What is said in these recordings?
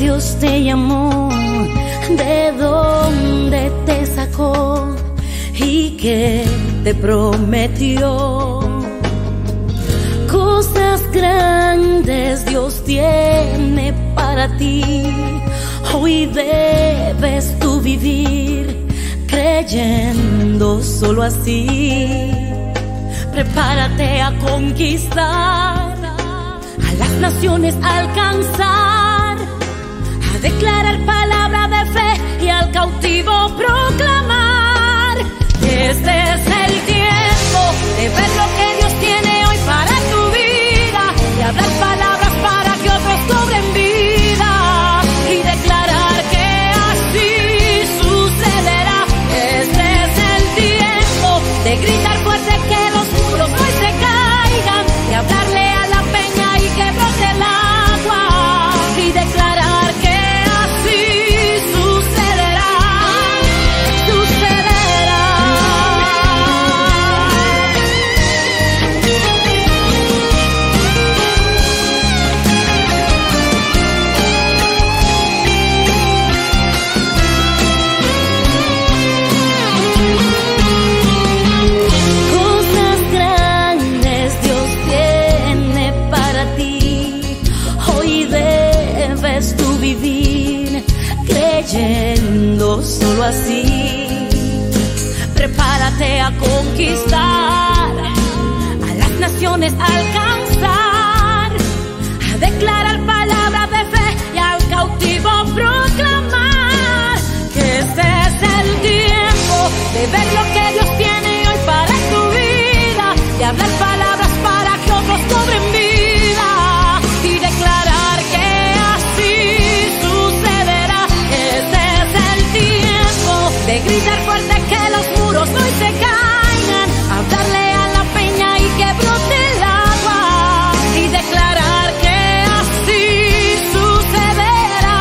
Dios te llamó, de dónde te sacó y qué te prometió. Cosas grandes Dios tiene para ti. Hoy debes tú vivir creyendo solo así. Prepárate a conquistar, a las naciones alcanzar, a declarar palabra de fe y al cautivo proclamar. Este es el tiempo de ver lo que Dios tiene hoy para tu vida y hablar palabras para que otros cobren vida y declarar que así sucederá. Este es el tiempo de gritar fuerte que los muros hoy se caigan y hablarle a la peña y que brote el agua y declarar que así sucederá. Sucederá. Cosas grandes Dios tiene para ti. Hoy debes tú vivir creyendo solo así. Prepárate a conquistar, a las naciones alcanzar, a declarar palabra de fe y al cautivo proclamar. Que este es el tiempo de ver lo que Dios tiene hoy para tu vida y hablar palabras para que otros cobren vida y declarar que así sucederá. Este es el tiempo de gritar fuerte que los muros hoy se caigan, hablarle a la peña y que brote el agua y declarar que así sucederá.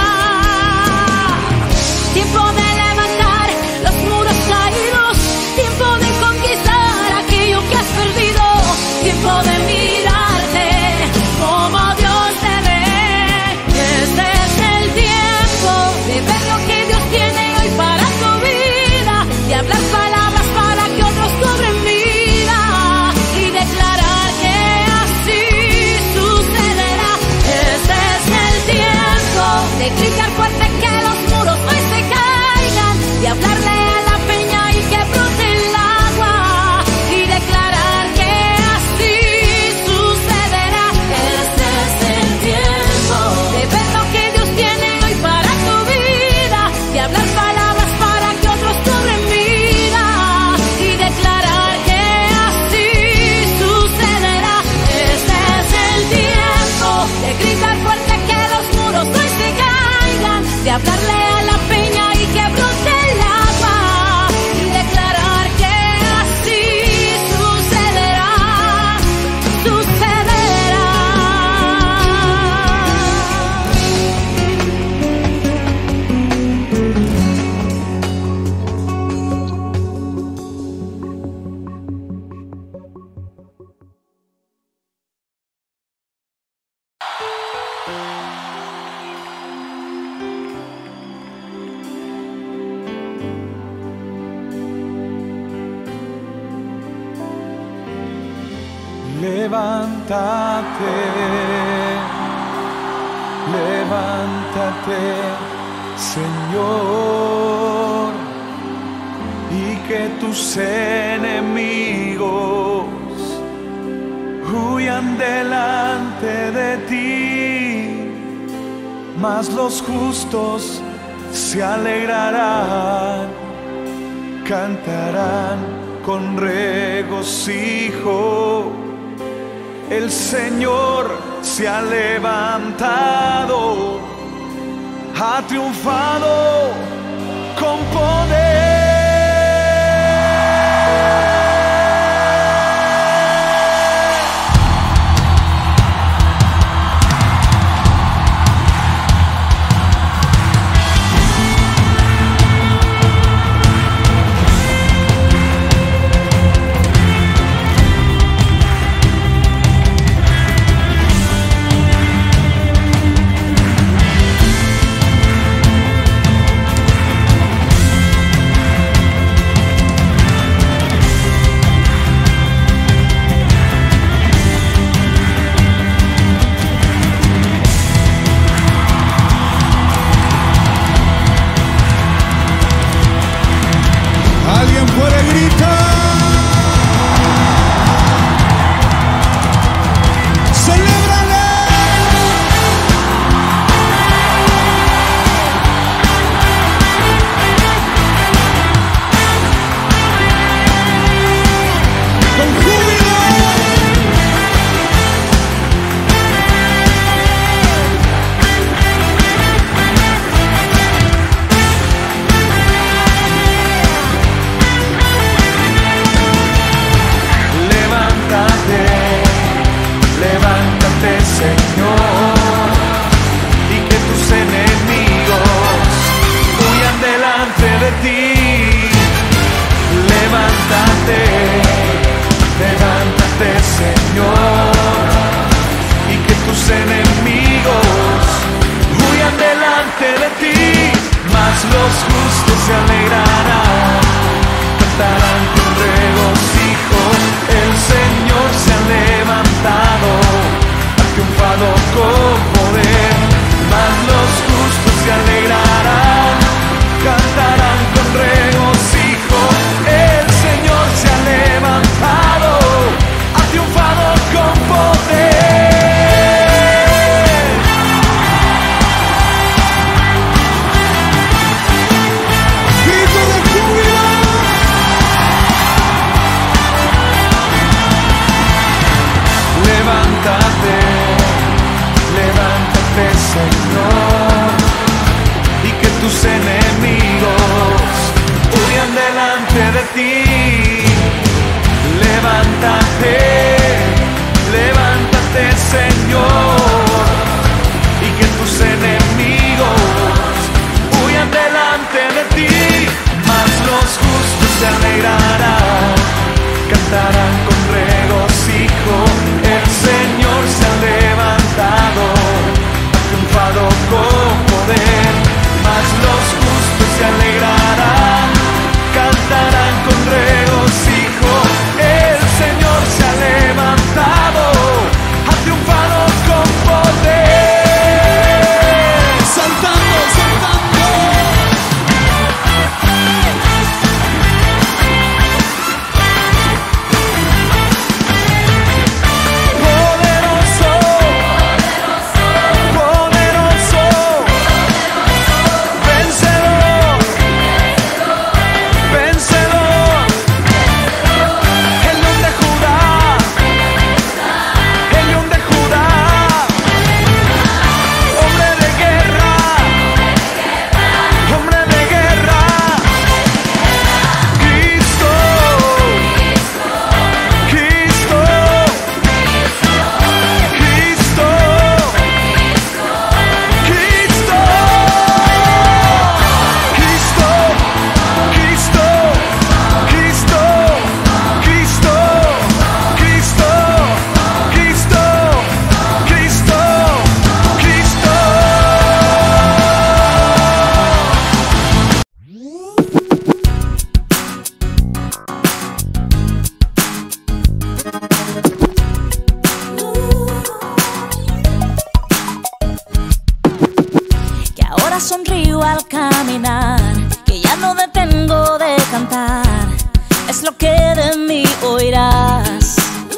Tiempo de levantar los muros caídos, tiempo de conquistar aquello que has perdido, tiempo de mirarte como Dios te ve. Este es el tiempo de ver lo que Dios tiene hoy para tu vida y hablar palabras para que otros cobren vida y declarar que así sucederá. Este es el tiempo de gritar fuerte que los muros hoy se caigan y hablarle a la peña y que brote el agua y declarar que así sucederá. Este es el tiempo de ver lo que Dios tiene hoy para tu vida y hablar palabras para que otros cobren vida y declarar que así sucederá. Este es el tiempo de gritar fuerte que los muros hoy se caigan, de hablarle a la peña y que brote el agua y declarar que así sucederá. Sucederá. Levántate, levántate, Señor, y que tus enemigos huyan delante de ti, mas los justos se alegrarán, cantarán con regocijo. El Señor se ha levantado, ha triunfado con poder. Señor, y que tus enemigos huyan delante de ti. Levántate, levántate, Señor, y que tus enemigos huyan delante de ti. Mas los justos se alegrarán, cantarán con regocijo. El Señor se ha levantado, ha triunfado con poder. Mas los justos se alegrarán, cantarán con regocijo. El Señor se ha levantado, ha triunfado con poder. Saltando, saltando. Poderoso, poderoso, vencedor, vencedor. El león de Judá, el león de Judá, hombre de guerra, hombre de guerra. Cristo, Cristo, Cristo, Cristo, Cristo, Cristo, Cristo, Cristo, Cristo, Cristo, Cristo, Cristo. Que ahora sonrío al caminar, que ya no detengo de cantar, es lo que de mí oirás.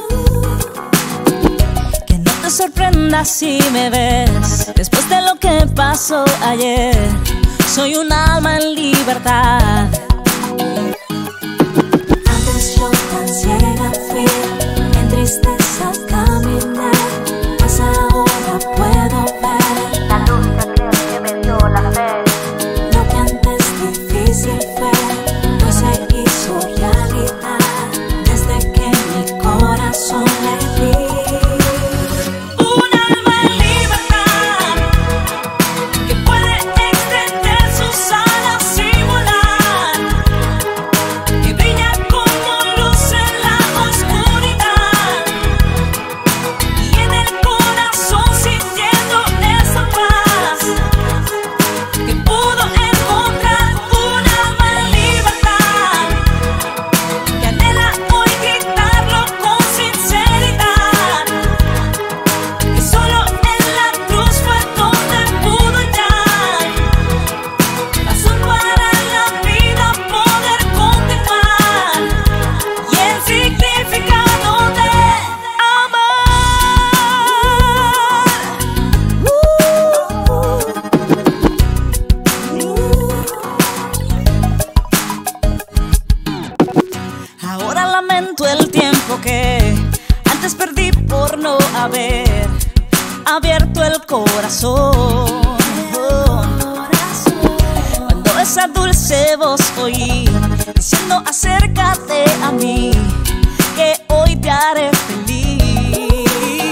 Que no te sorprendas si me ves después de lo que pasó ayer. Soy un alma en libertad. Antes yo tan ciega fui, en tristeza al caminar, mas ahora puedo ver la luz que me dio la fe. Lo que antes difícil fue, pues se hizo realidad desde que mi corazón le di. Un alma en libertad, que puede extender sus alas y volar, que brilla como luz en la oscuridad, y en el corazón sintiendo esa paz, que pudo encontrar un alma en libertad, que anhela hoy gritarlo con sinceridad, que solo en la cruz fue donde pudo hallar razón para la vida poder continuar, y el significado de amar. Ahora lamento el tiempo que antes perdí por no haber abierto el corazón. Cuando esa dulce voz oí diciendo acércate a mí, que hoy te haré feliz.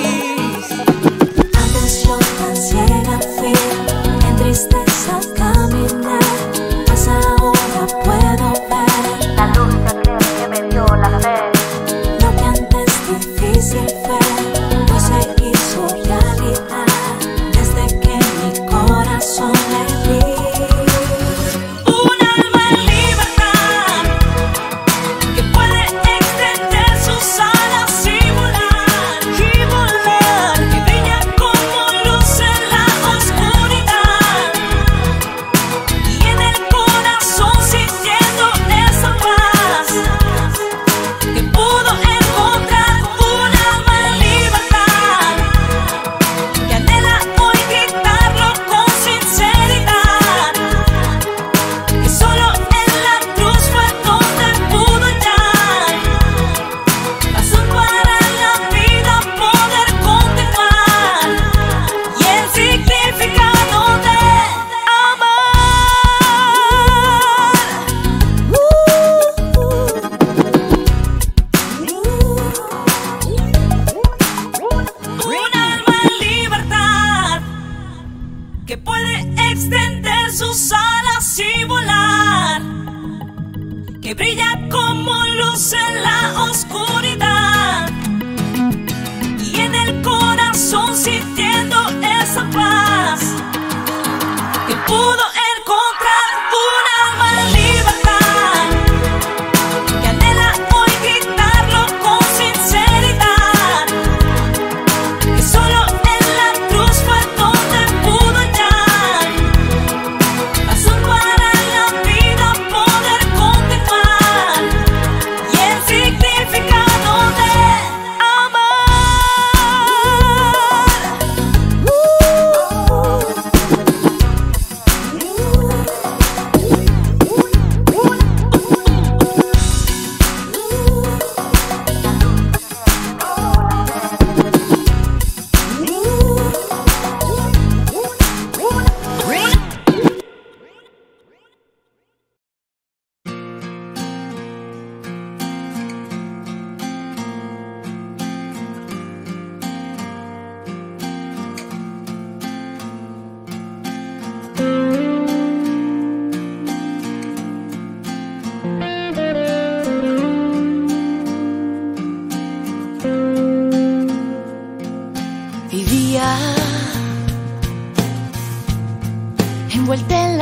Antes yo tan ciega fui, en tristeza al caminar, mas ahora puedo ver la luz que me dio la fe. Lo que antes difícil fue, pues se hizo realidad desde que mi corazón le di. Un alma en libertad, que puede extender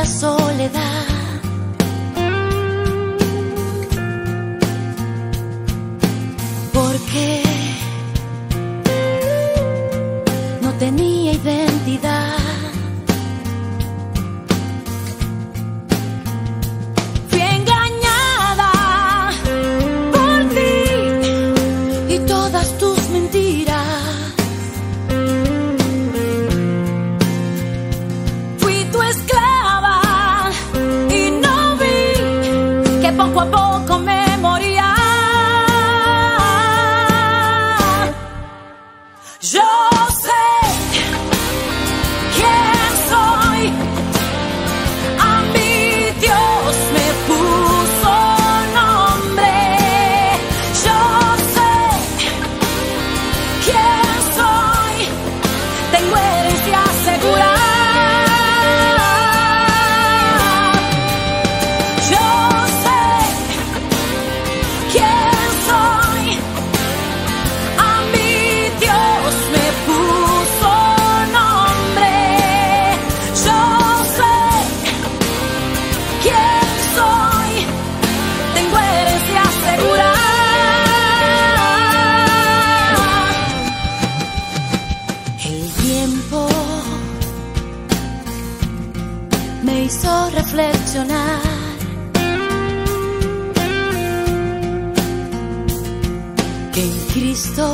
soledad. Porque no tenía identidad. Fui engañada por ti y todas tus mentiras. Fui tu esclava y no vi que poco a poco me moría. Yo sé quién soy, a mí Dios me puso nombre. Yo sé quién soy, tengo herencia segura. Yo sé quién soy, a mí Dios me puso nombre. Yo sé quién soy, tengo herencia segura. El tiempo me hizo reflexionar que en Cristo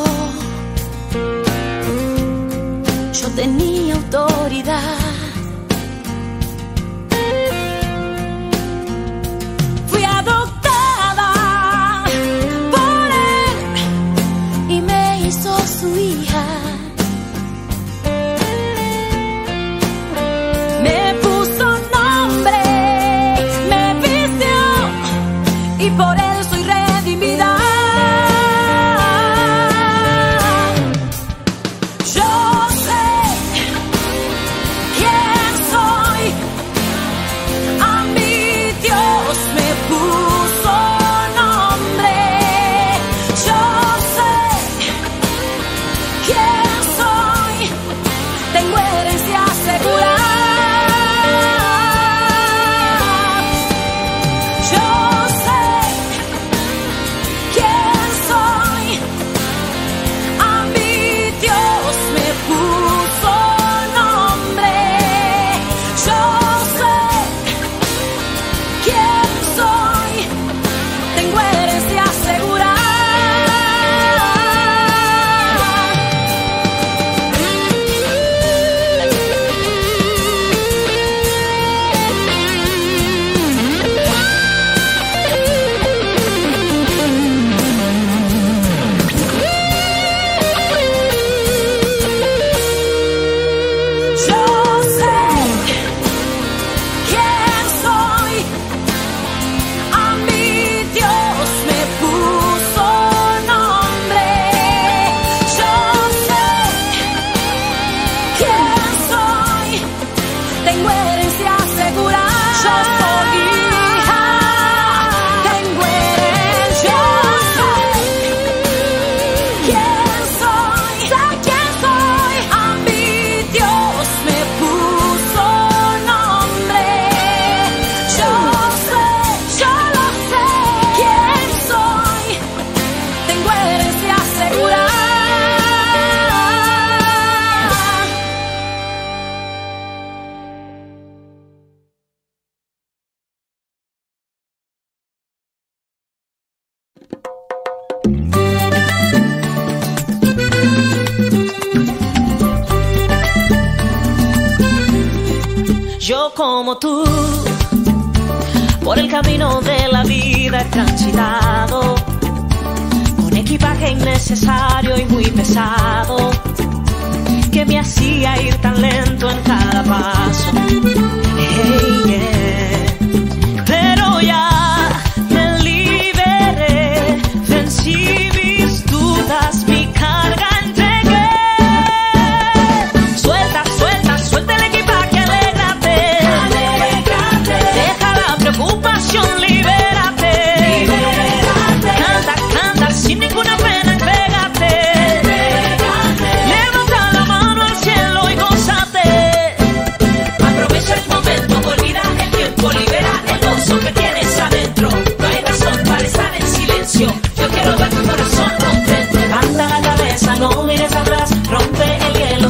yo tenía autoridad. Fui adoptada por Él y me hizo su hija. Me puso nombre, me vistió y por Él soy redimida. Yo sé quién soy, a mí Dios me puso nombre. Yo sé quién soy, tengo herencia segura. Yo sé quién soy, a mí Dios me puso nombre. Yo sé quién soy, tengo herencia segura. Yo sé quién soy, a mí Dios me puso nombre. Yo sé quién soy, tengo herencia segura. Yo soy hija, tengo herencia. Yo sé quién soy, sé quién soy, a mí Dios me puso nombre. Yo sé, yo lo sé, quién soy, tengo herencia segura. Yo como tú, por el camino de la vida he transitado, con equipaje innecesario y muy pesado, que me hacía ir tan lento en cada paso. Hey, yeah. Pero ya me liberé, vencí mis dudas, mi carga entregué. Suelta, suelta, suelta el equipaje, alégrate. Deja la preocupación, libérate. Canta, canta, sin ninguna pena, entrégate. Levanta la mano al cielo y gózate. Aprovecha el momento, olvida el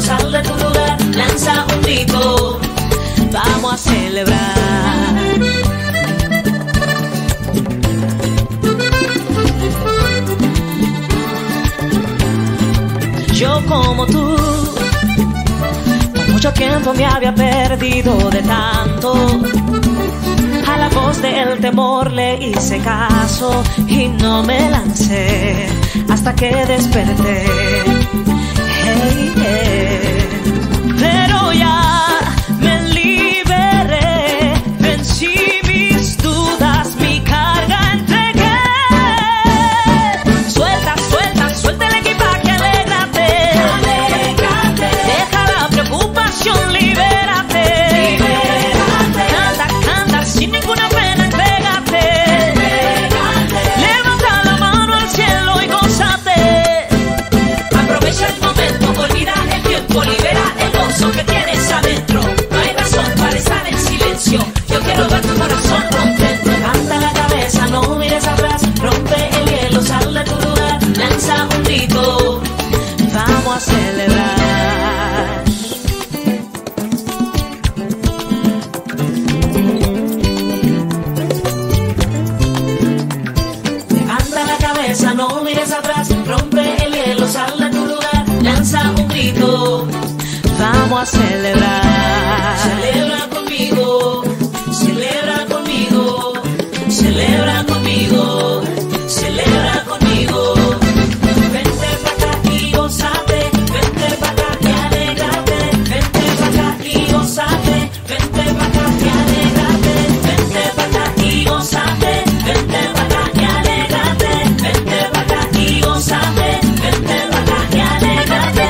sal de tu lugar, lanza un grito, vamos a celebrar. Yo como tú, por mucho tiempo me había perdido de tanto. A la voz del temor le hice caso y no me lancé hasta que desperté. Hey, hey. Pero ya me liberé, vencí mis dudas, mi carga entregué. Suelta, suelta, suelta el equipaje, alégrate. Alégrate. Deja la preocupación, libérate. Libérate. Canta, canta, sin ninguna pena, entrégate. Levanta la mano al cielo y gózate. Aprovecha el momento, olvida el tiempo, libera el gozo que tienes adentro. No hay razón para estar en silencio. Yo quiero ver tu corazón contento. Levanta la cabeza, no mires atrás. Rompe el hielo, sal de tu lugar. Lanza un grito, vamos a celebrar. Levanta la cabeza, no mires atrás. Rompe el hielo, sal de tu lugar. Lanza un grito, vamos a celebrar. Celebra conmigo, celebra conmigo, celebra conmigo, celebra conmigo. Vente para acá y gózate, vente para acá y alégrate, vente para acá y gózate, vente para acá y alégrate, vente para acá y gózate, vente para acá y alégrate, vente para acá y gózate, vente para acá y alégrate.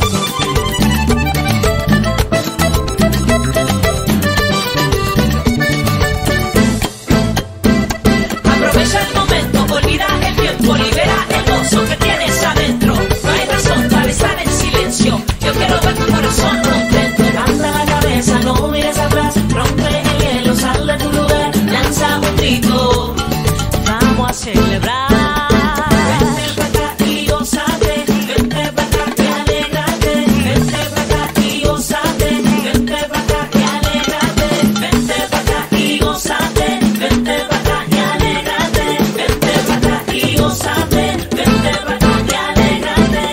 Aprovecha el momento, olvida el tiempo, libera el gozo que tienes adentro. No hay razón para estar en silencio. Yo quiero ver tu corazón contento. Levanta la cabeza, no mires atrás. Rompe el hielo, sal de tu lugar. Lanza un grito, vamos a celebrar. Vente para acá y gózate, vente para acá y alégrate, vente para acá y gózate, vente para acá y alégrate, vente para acá y gózate, vente para acá y alégrate, vente para acá y gózate, vente para acá y alégrate.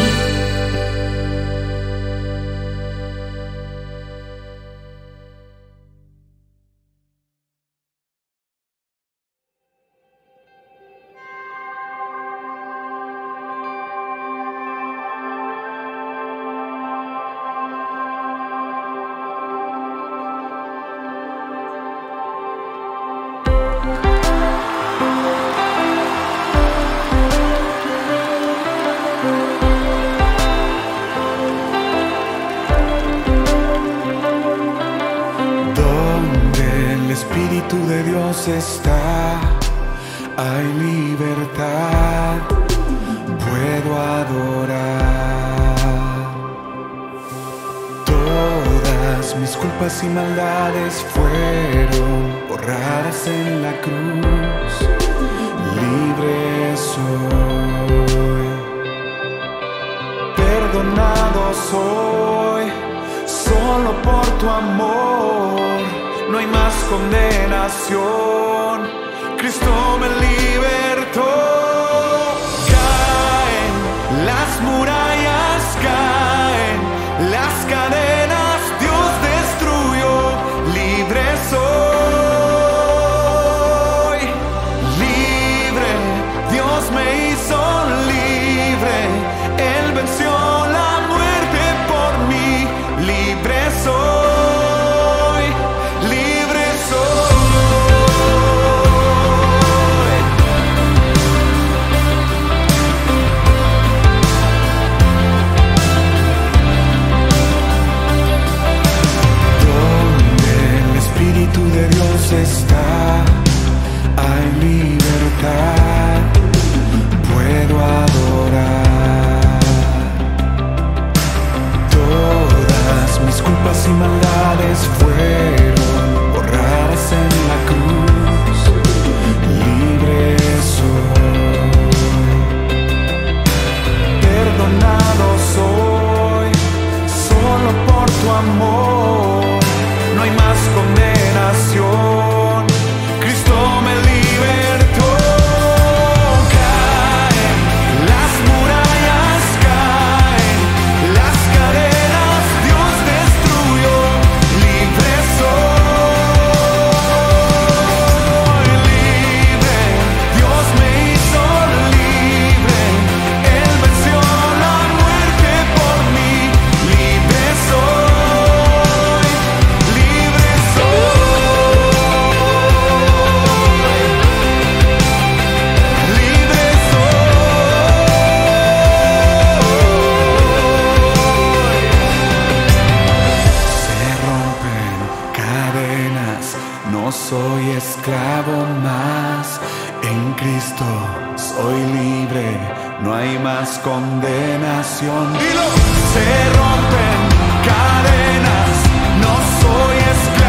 Donde el Espíritu de Dios está, hay libertad, puedo adorar. Todas mis culpas y maldades fueron borradas en la cruz, libre soy, perdonado soy, solo por tu amor. No hay más condenación, Cristo me libertó. Caen las murallas, caen las cadenas, Dios destruyó, libre soy, libre, Dios me hizo libre, Él venció la muerte por mí, libre soy, libre soy. amor, no hay más condenación. Cristo me libertó. Caen las murallas, caen las cadenas, Dios destruyó. Libre soy, libre. Dios me hizo libre. Él venció la muerte por mí. Libre soy, libre soy. Libre soy. Se rompen cadenas, no soy esclavo más. En Cristo soy libre, no hay más condenación. Dilo. Se rompen cadenas, no soy esclavo.